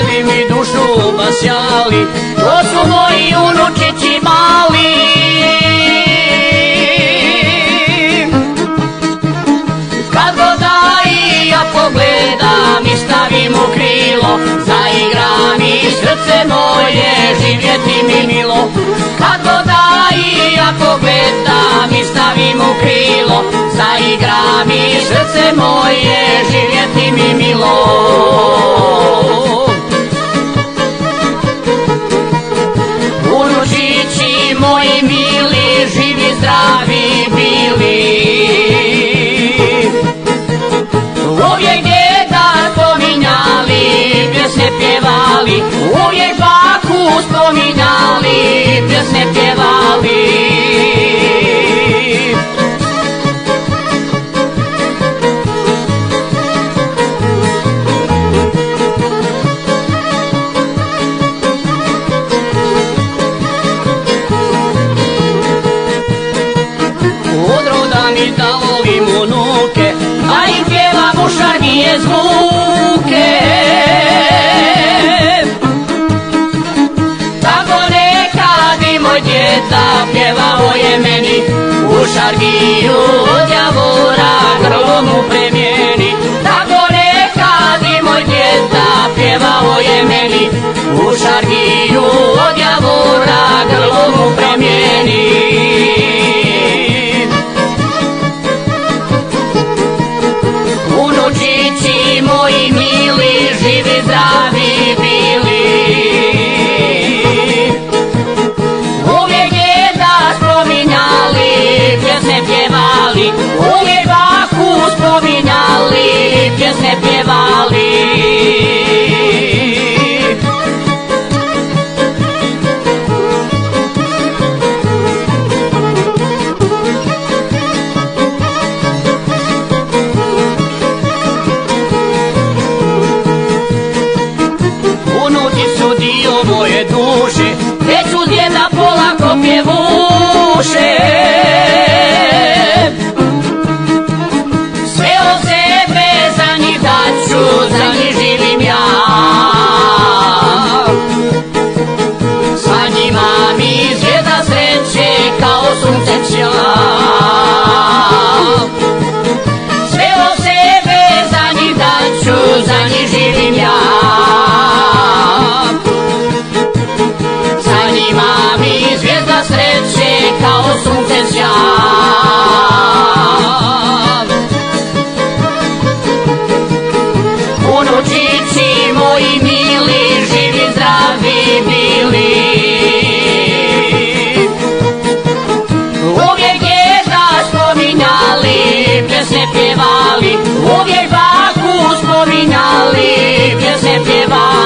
željeli mi dušu basjali, to su moji unučići mali. Kad god da i ja pogledam i stavim u krilo, zaigram i srce moje živjeti mi milo. Kad god da i ja pogledam i stavim u krilo, zaigram i srce moje živjeti mi milo. Unučići moji mili, živi zdravi bili, uvijek djeda spominjali, pjesme pjevali, uvijek baku spominjali, pjesme pjevali. Da volim unuke, a im pjevam u šargije zvuke. Tako nekad i moj djeda pjevao je meni, u šargiju od javora grlom mu premijeni. Tako nekad i moj djeda pjevao je meni, u šargiju od javora grlom mu premijeni. Unučići moji mili, živi zdravi bili, uvijek djeda spominjali, pjesme pjevali, uvijek baku spominjali, pjesme pjevali. Moje duše, već uz djeda polako pjevuše. Sve od sebe za njih daću, za njih živim ja. Sa njima mi zvijezda sreće kao sunce sja. Sve od sebe za njih daću, za njih živim ja. Sreće kao sunce sja. Unučići moji mili, živi zdravi bili, uvijek djeda spominjali, pjesme pjevali, uvijek baku spominjali, pjesme pjevali.